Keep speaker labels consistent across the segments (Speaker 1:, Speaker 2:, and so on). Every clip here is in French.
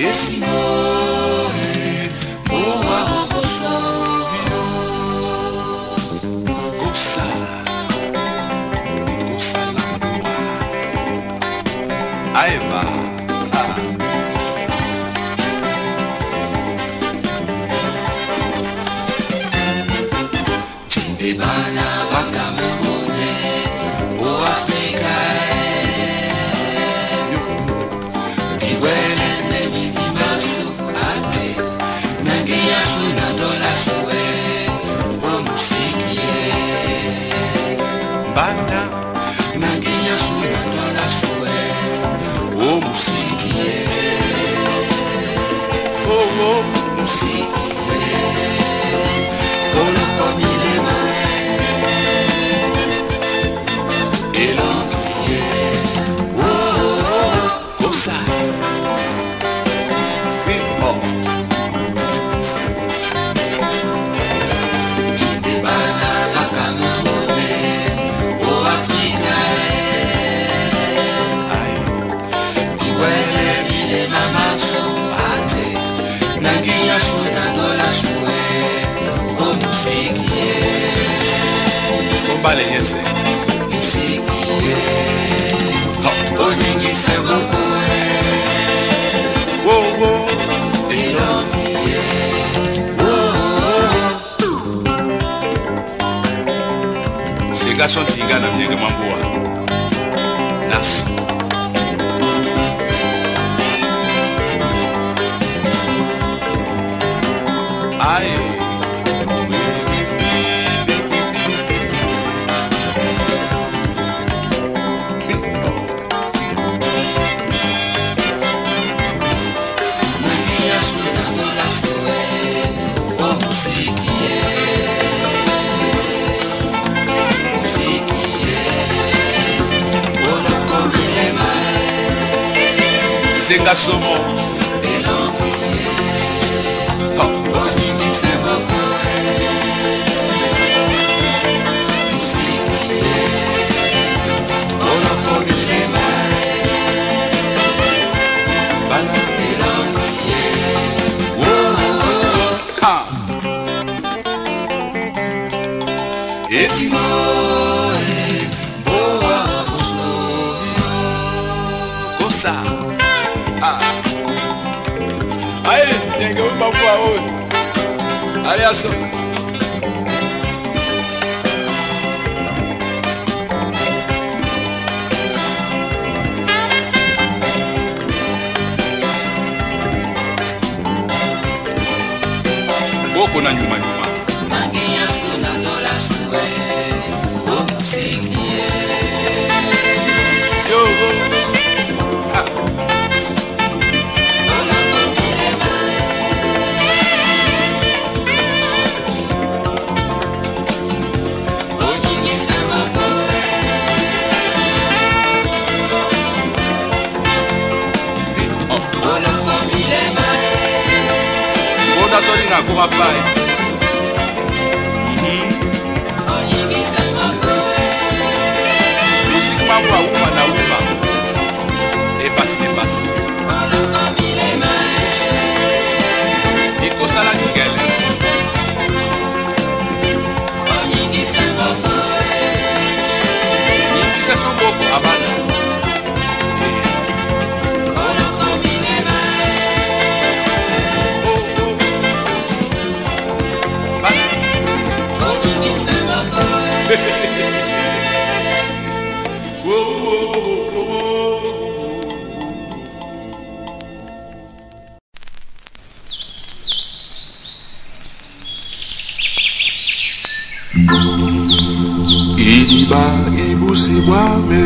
Speaker 1: Idiba ibusi wame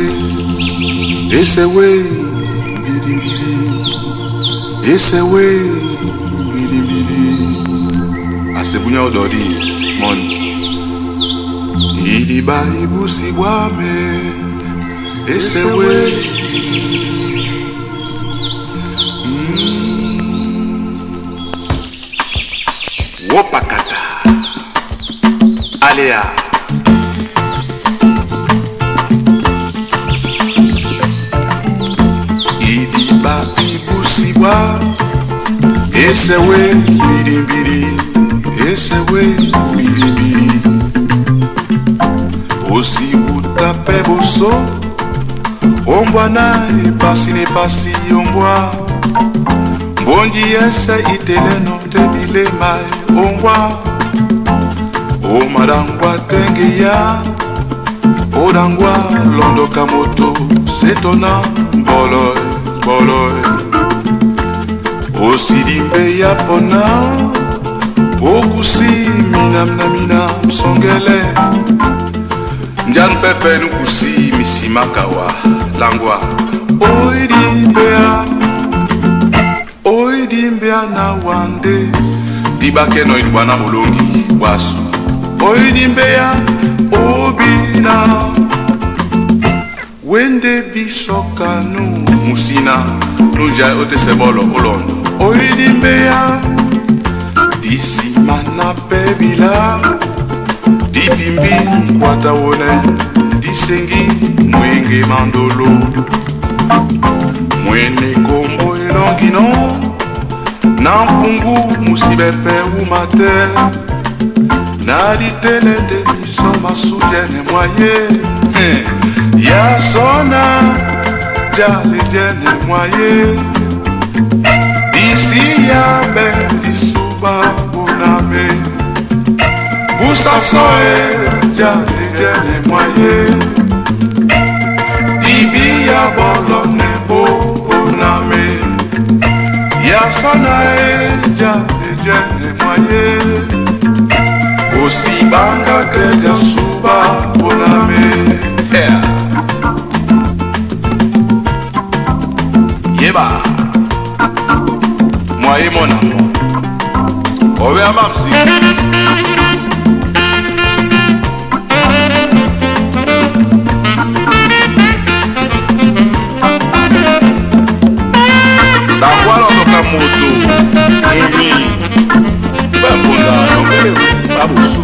Speaker 1: esewe bidi bidi esewe bidi bidi asebunya odori money Idiba ibusi wame esewe bidi bidi Wopakata Alea Idiba ibusiwa Esewe birimbiri, esewe birimbiri. Osi utape boso, ombwa na epasi ombwa. Bondi ese iteleno te dilema ombwa. O madangwa tengeya, odangwa londo kamoto, setona boloy, boloy. Osirimbe ya pona, okusi mina msongele. Njan pepe nukusi misimakawa langwa. Oidimbea na wande, dibake no inwana mulongi wasu. Oidimbea obina, wende bisokanu musina, nuja ote sebolo olondo. Oidimbea, disi mana bebila, dipimbi kwata wone, disengi mwenge mandolo. Mwene kombo elongino, nampungu musibepe umate. Naditele de misoma soutiene moye. Ya sona, jale jene moye. D'ici ya ben disuba boname. Boussa soe, jale jene moye. Dibi ya bolone bo boname. Ya sona jale jene moye. Osi banga keja suba boname. Yeba Moye mon amour Owe a mamsi La voile en toka moto Mimi Bambonda Nongele Babusu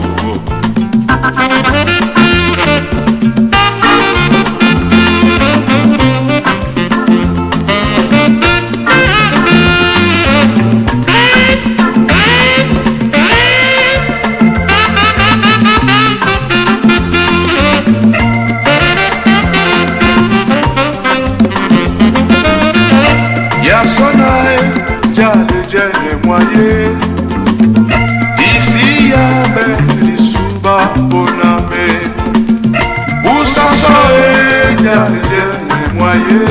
Speaker 1: D'ici ya ben suba boname. Boussa soe jale jene moye.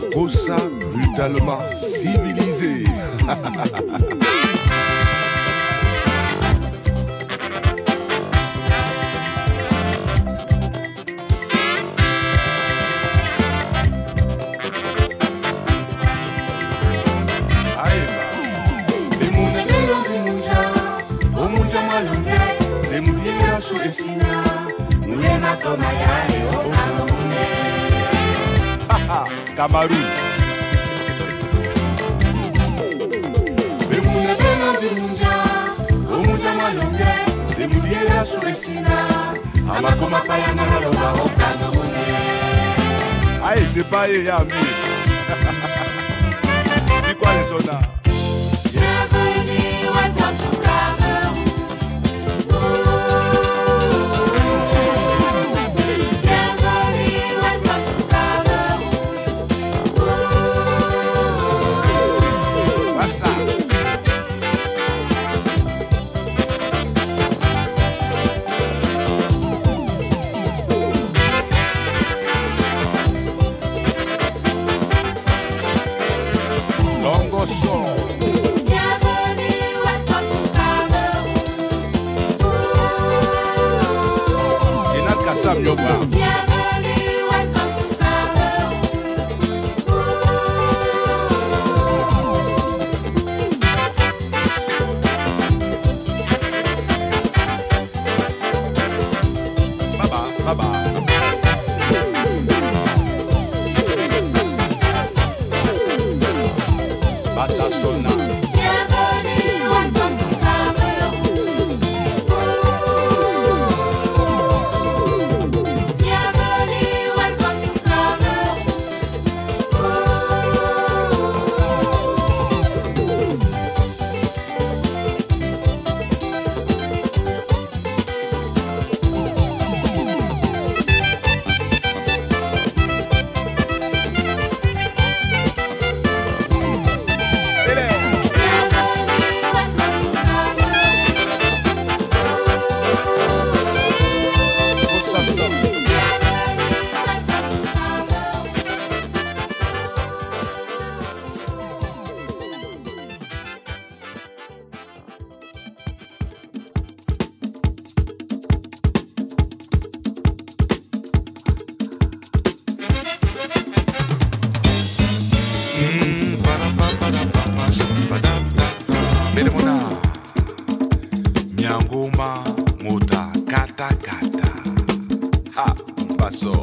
Speaker 1: Kosa brutalement civilisé. Cameroun. Aïe, c'est pas Yami. C'est quoi les soldats? Nyangoma mota kata kata ha paso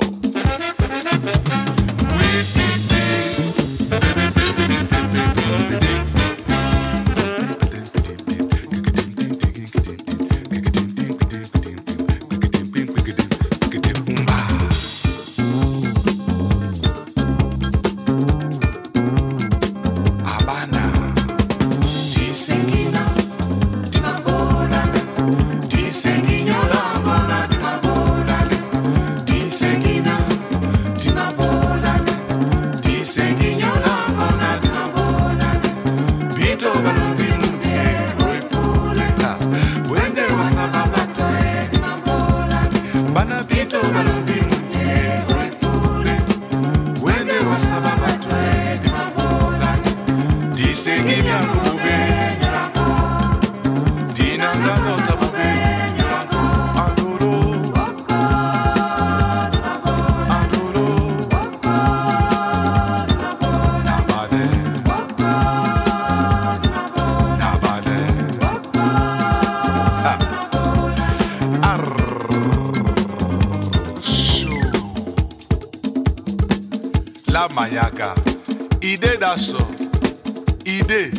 Speaker 1: La Mayaga, idée d'assaut, idée.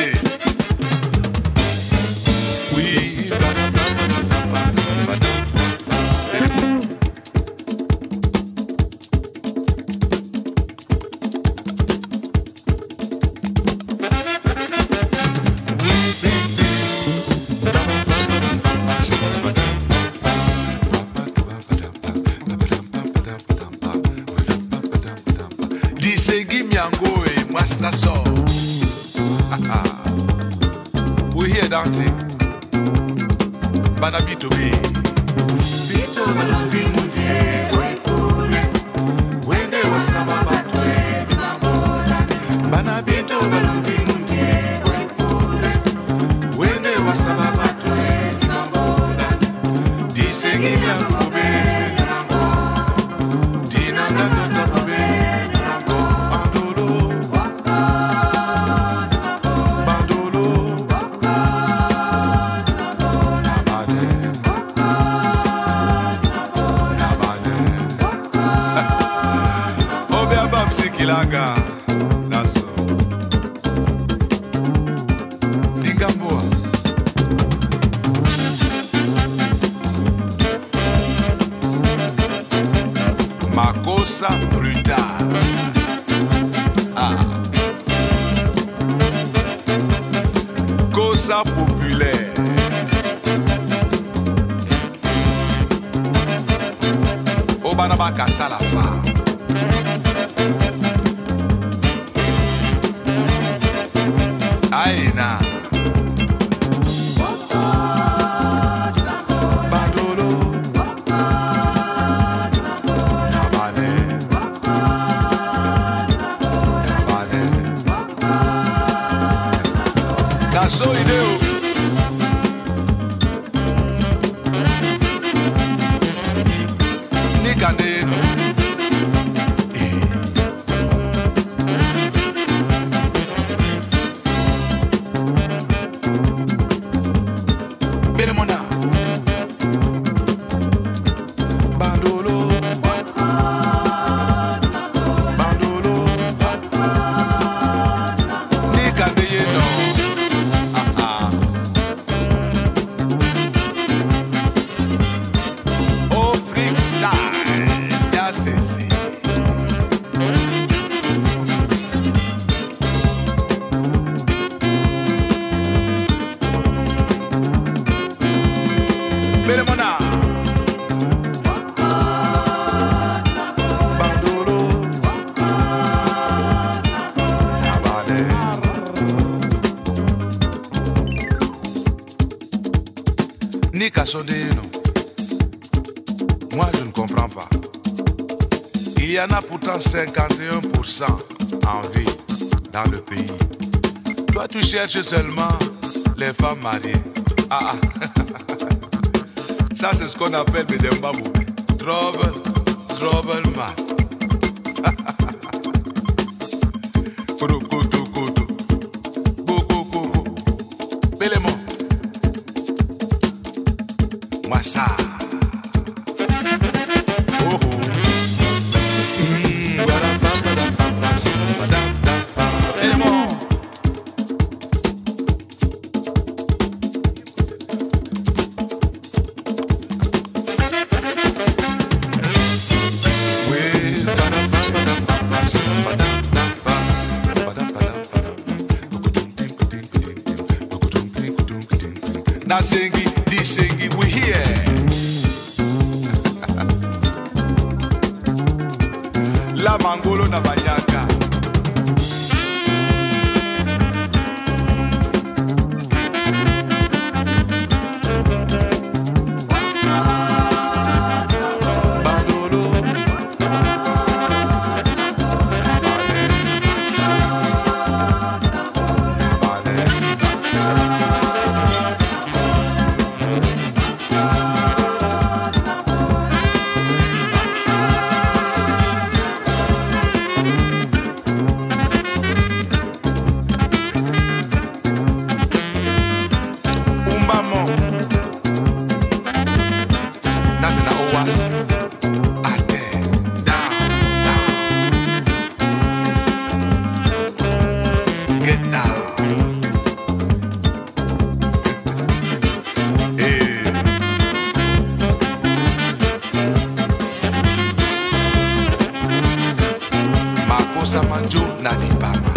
Speaker 1: Oui, we hear dancing. Bana beat to be. When there was some about Ilaga Naso Digamboa Makosa brutal. Cosa populaire. Obanaba Kassa la femme. Aïna. Naso ideo Nikaneno Belemona Bandolo Bandolo Nikaneno Belemona Bandolo Abane Nika Sondeno. Moi je ne comprends pas. Il y en a pourtant 51% en vie dans le pays. Toi tu cherches seulement les femmes mariées. Ah ah. Ça, c'est ce qu'on appelle le Mbabou. Trouble man. Koto. Go. Belemon. Moi ça. Oh. Belemon. Now singing, this singing, we here. La Mangolo na Banyaka. Samanjo Nadibama.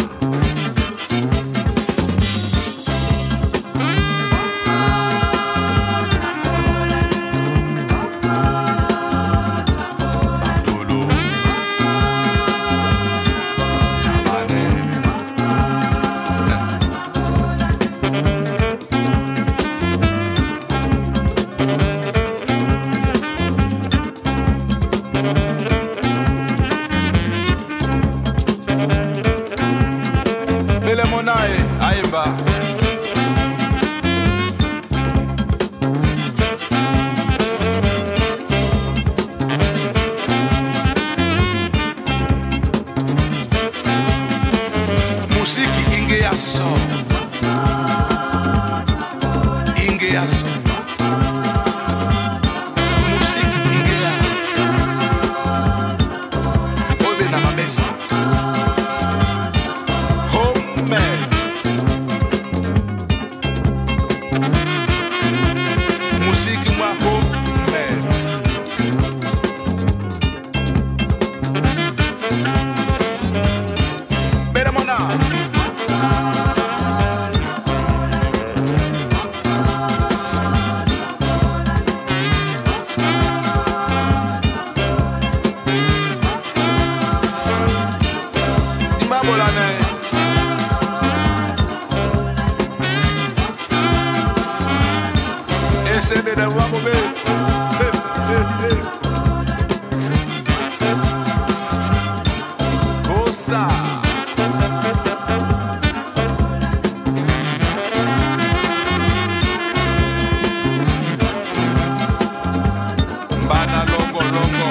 Speaker 1: Aimba. Musiki ingeaso. Musiki ingeaso. Obe na mabesa. bolane. Essaie de voir mauvais. Cosa. Bana longo longo.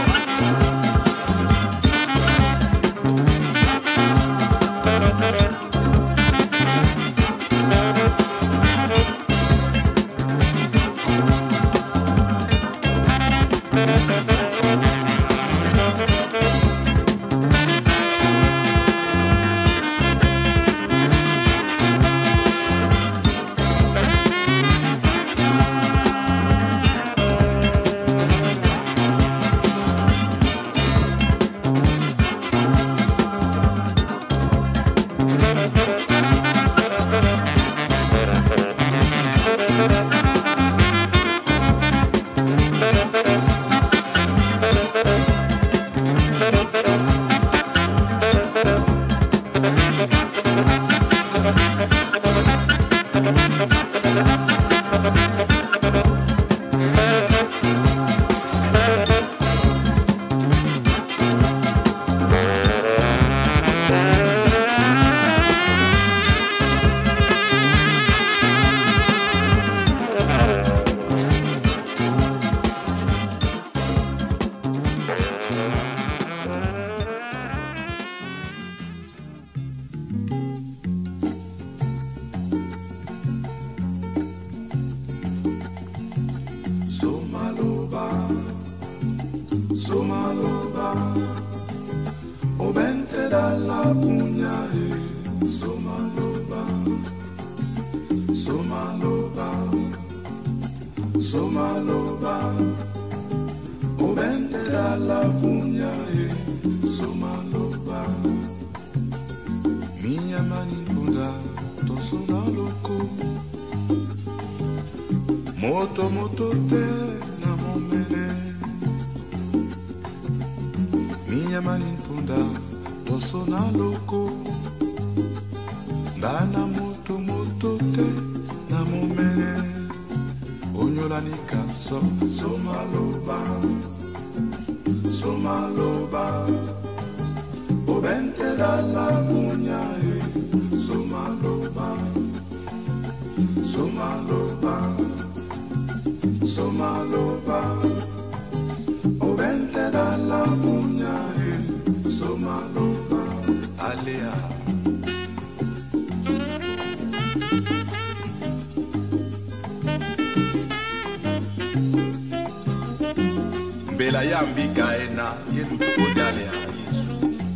Speaker 1: Somaloba, obente dalla pugna e somaloba, somaloba, somaloba, obente dalla pugna e somaloba. Minha manipula, to sonaloco, moto moto te na momene. Minha manipunda, to sonaloco, dana moto moto te na momene. Onyola nikaso, somaloba, somaloba, obente dalla pugna e somaloba, somaloba, somaloba, obente dalla pugna e somaloba, alea. Bela yambi kaena yesu kodale ha yesu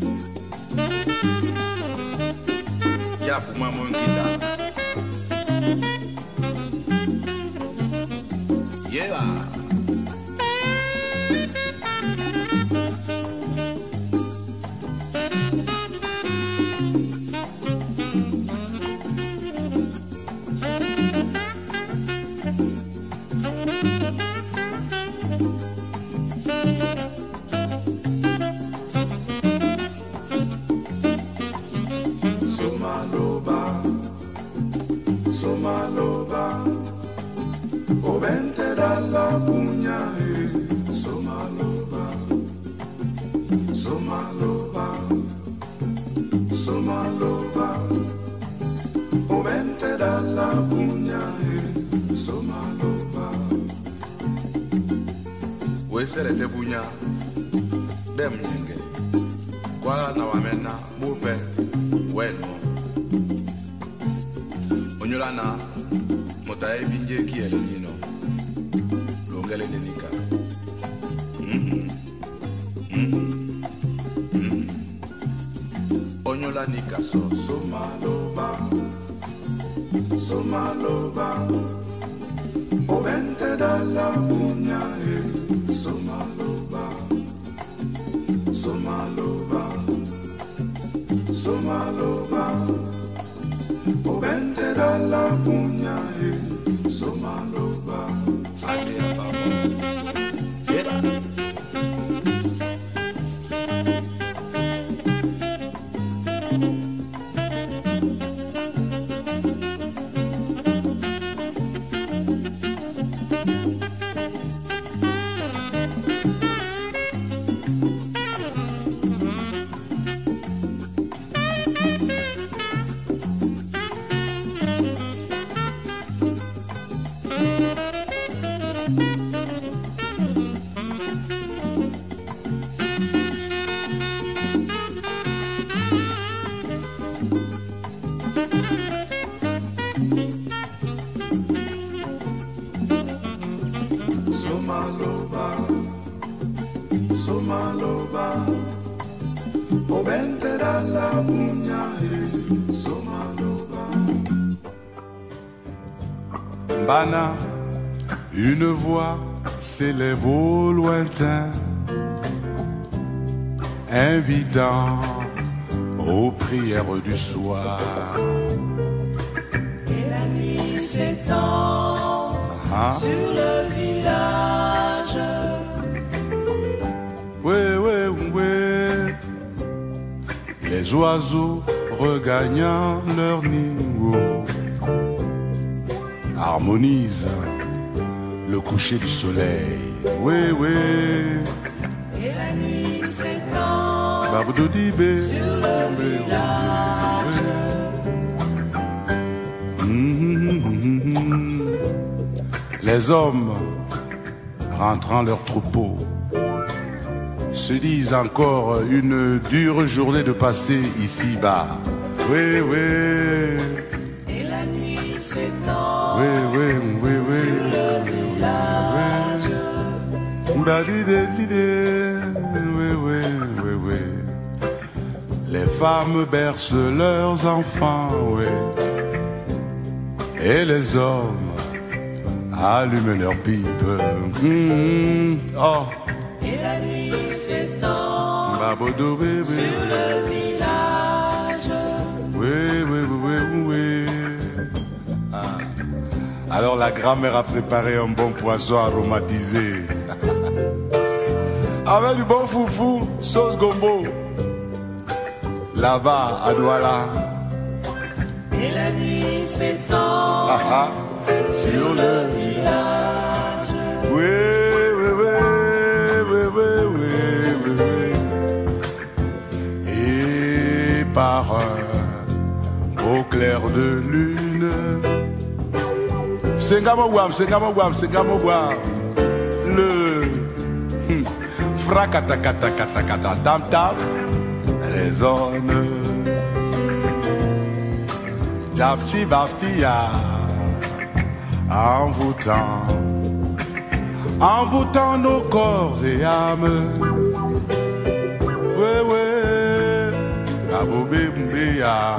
Speaker 1: ya puma mongita yeah. Somaloba, obente dalla pugna e somaloba, somaloba, somaloba, obente dalla pugna e somaloba. Wesere te pugna, dem nyenge, kwa na wamena bupe weno. Onyolana motae binje kiele nino longele denika Onyola nika so somaloba, somaloba, obente dalla pugna e somaloba, somaloba, somaloba, obente dalla pugna e somaloba, alea baba, yeah. Bana, une voix s'élève au lointain, invitant aux prières du soir.
Speaker 2: Et la nuit s'étend sur le village.
Speaker 1: Oui, oui, oui. Les oiseaux regagnant leur nid harmonisent le coucher du soleil. Oui, oui.
Speaker 2: Et la nuit s'étend
Speaker 1: Babou Dibé
Speaker 2: sur le village.
Speaker 1: Les hommes, rentrant leur troupeau, se disent encore une dure journée de passer ici-bas. Oui, oui.
Speaker 2: Et la nuit s'étend
Speaker 1: Oui, oui, oui, oui.
Speaker 2: sur le village.
Speaker 1: Oui, oui, oui, oui. Les femmes bercent leurs enfants, oui. Et les hommes allument leurs pipes. Oh.
Speaker 2: Et la nuit s'étend
Speaker 1: Babodou, bébé.
Speaker 2: sur le village.
Speaker 1: Oui, oui, oui, oui, oui. Ah. Alors la grand-mère a préparé un bon poisson aromatisé. Avec du bon foufou, sauce gombo. Là-bas, à Douala.
Speaker 2: Et la nuit s'étend sur le village.
Speaker 1: Oui, oui, oui, oui, oui, oui, oui, oui. Et par un beau clair de lune, c'est Gamogouam, le fracatacatacatacata tam tam résonne. Japti Bafia, envoûtant nos corps et âmes. Oui, oui, Abobé Mbéa.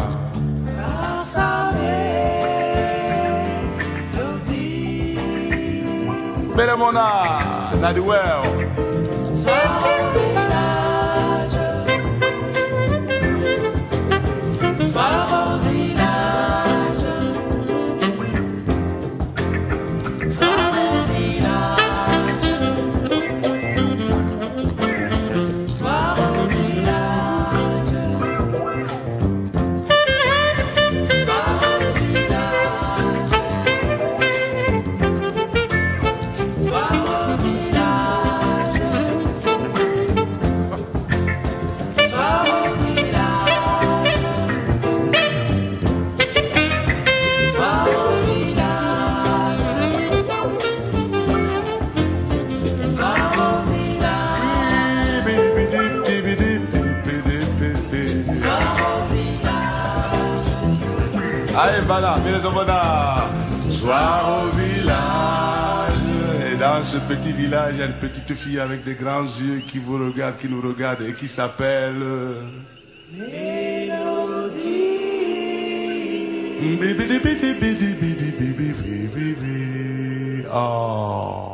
Speaker 1: Belemona, Nadiwell.
Speaker 2: Soir au village. Soir au village. Soir au village. Soir au village. Soir au village. Soir au village. Soir au village. Soir au village. Soir au village. Soir au village.
Speaker 1: Allez, voilà, soir au village. Et dans ce petit village, il y a une petite fille avec des grands yeux qui vous regarde, qui nous regarde et qui s'appelle Mélodie. Oh.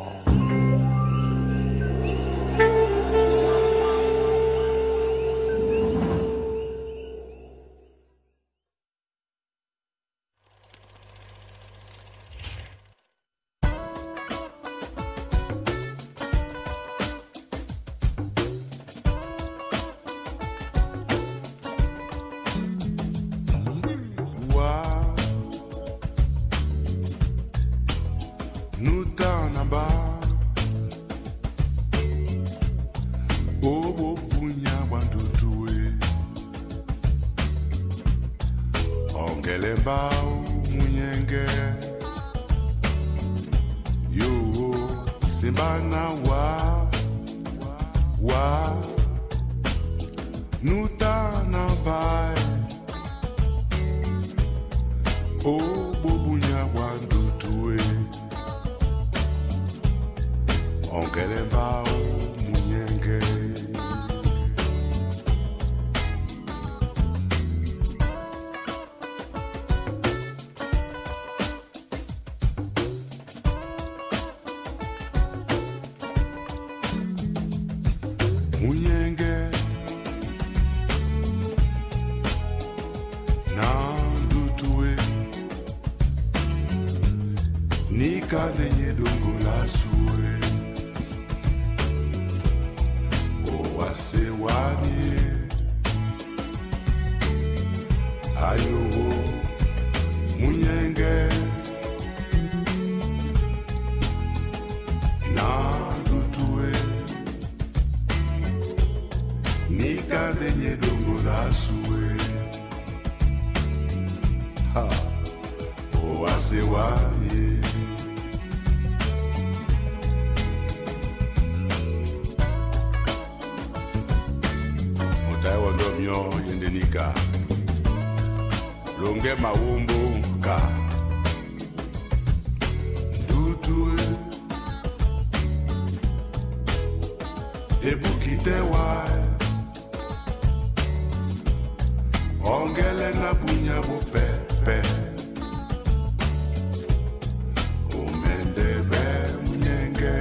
Speaker 1: Nous t'en abat, oh punya bandutue, ongelemba munyenge, yo sembana wa, nous t'en abat, oh punya bandutue. Ongelemba munyenge Nikadenye dongo la sue O wase wanye Ayo munyenge Na dutue Nikadenye dongo la sue Ha O wase wanye Mio yendenika Longe mawumbu ka Dutue Ebukite wa Ongele na bunya bo pepe Omendebe munyenge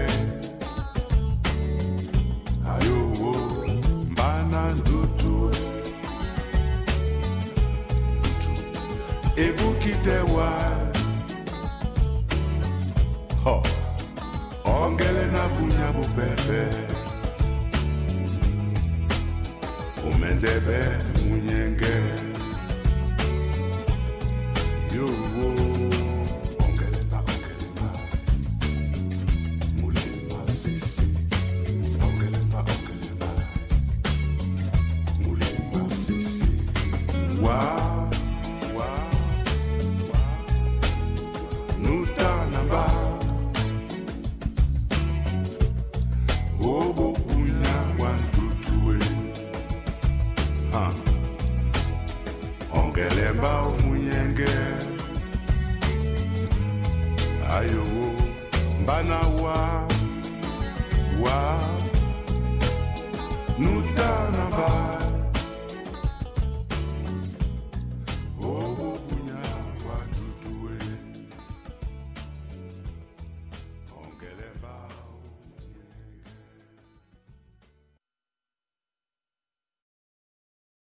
Speaker 1: Ayo mbana dutue Ebukite wa Ho Ongele na bunya bu pepe Omendebe munyenge Yo Ongele ba Mulema sisi Ongele ba Mulema sisi Wow Nutanamba Obo punya wantutue Ongelemba umunyenge Ayo mbana wa Nutanamba